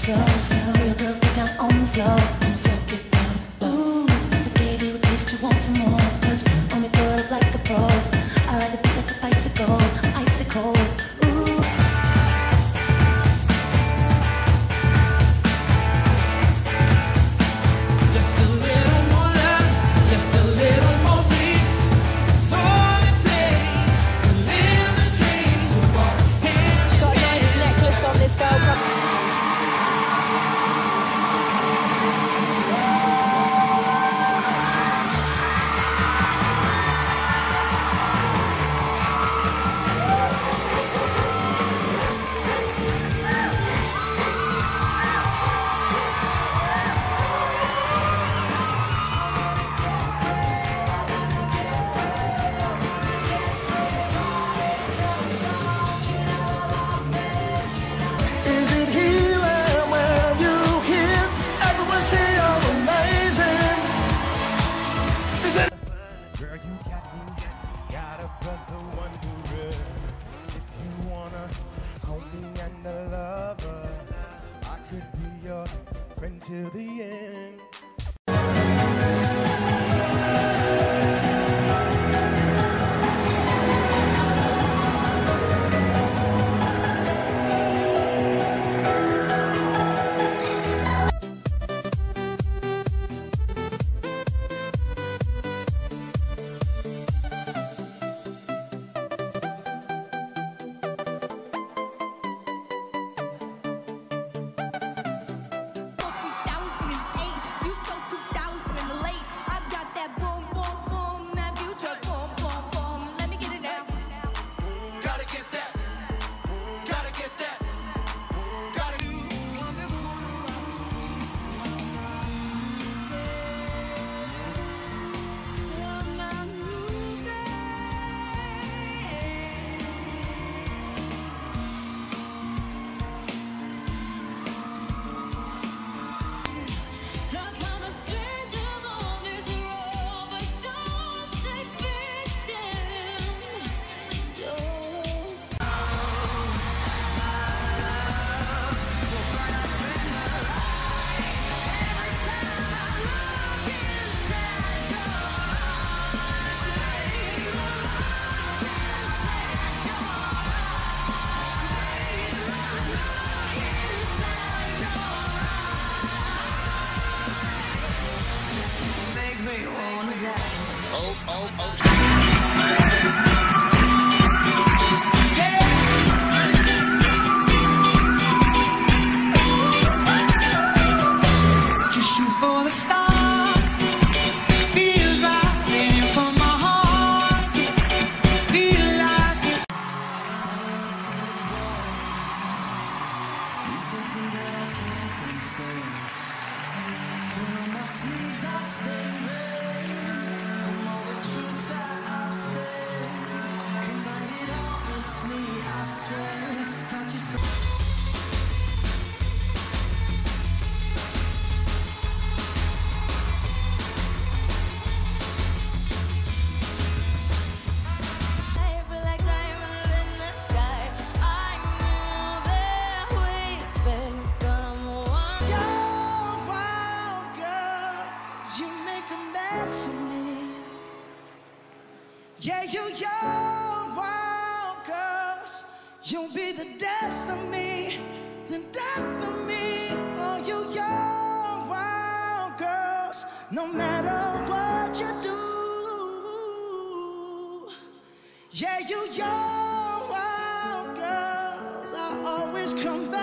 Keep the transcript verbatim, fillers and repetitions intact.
slow, slow. Real girls get down on the floor, on the floor, get down low. If I gave you a taste, you want some more. Touch on me, put up like a pro. I ride the beat like a bicycle, I'm icy cold. Ooh. Just a little more love, just a little more peace. It's all it takes to live the dreams we walk hand in Got a nice necklace on this girl. Is it healing when you hear everyone say you're amazing? Is it Girl, you got me, got a brother wondering if you wanna hold me and a lover. I could be your friend till the end. Gotta get that, gotta get that, gotta get just shoot for the stars? Feels like living from my heart. Feel like it's something that I can't control. Turn on my sleeves, I stay red. From all the truth that I've said, combine it honestly, I swear. Thought you so yeah, you young wild girls, you'll be the death of me, the death of me. Oh, you young wild girls, no matter what you do. Yeah, you young wild girls, I always come back.